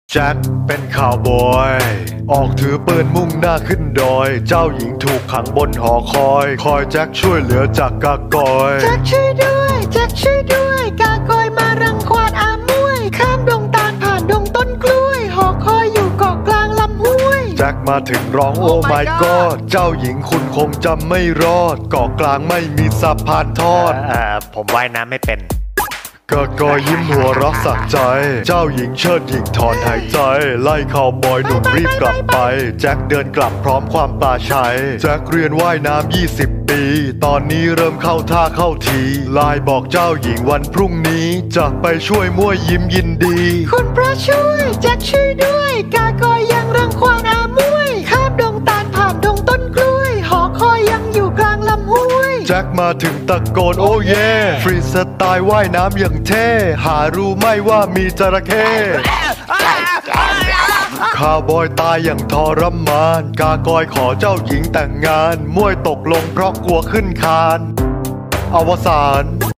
แจ็คเป็นข่าวบอยออกถือปืนมุ่งหน้าขึ้นดอยเจ้าหญิงถูกขังบนหอคอยแจ็คช่วยเหลือจากกากอยแจ็คช่วยด้วยแจ็คช่วยด้วยกากอยมารังควานอามวยข้ามดงตาลผ่านดงต้นกล้วยหอคอยอยู่เกาะกลางลำห้วยแจ็คมาถึงร้องโอ้ my god เจ้าหญิงคุณคงจำไม่รอดเกาะกลางไม่มีสะพานทอดผมว่ายน้ำไม่เป็นกากอยยิ้มหัวเราะสักใจเจ้าหญิงเชิดหญิงถอนหายใจไล่ข่าวบอยหนุ่มรีบกลับไปแจ็คเดินกลับพร้อมความปลาชัยแจ็คเรียนว่ายน้ำ20 ปีตอนนี้เริ่มเข้าท่าเข้าทีไลน์บอกเจ้าหญิงวันพรุ่งนี้จะไปช่วยมั่วยิ้มยินดีคุณพระช่วยแจ็คช่วยด้วยกากอยยังรังควานอามวยข้ามดงตาลผ่านดงต้นกล้วยหอคอยยังอยู่กลางลำห้วยแจ็คมาถึงตะโกนโอ้เย่ฟรีสไตล์ว่ายน้ำอย่างเท่หารู้ไหมว่ามีจระเข้ข้าวบอยตายอย่างทรมานกากอยขอเจ้าหญิงแต่งงานมวยตกลงเพราะกลัวขึ้นคานอวสาน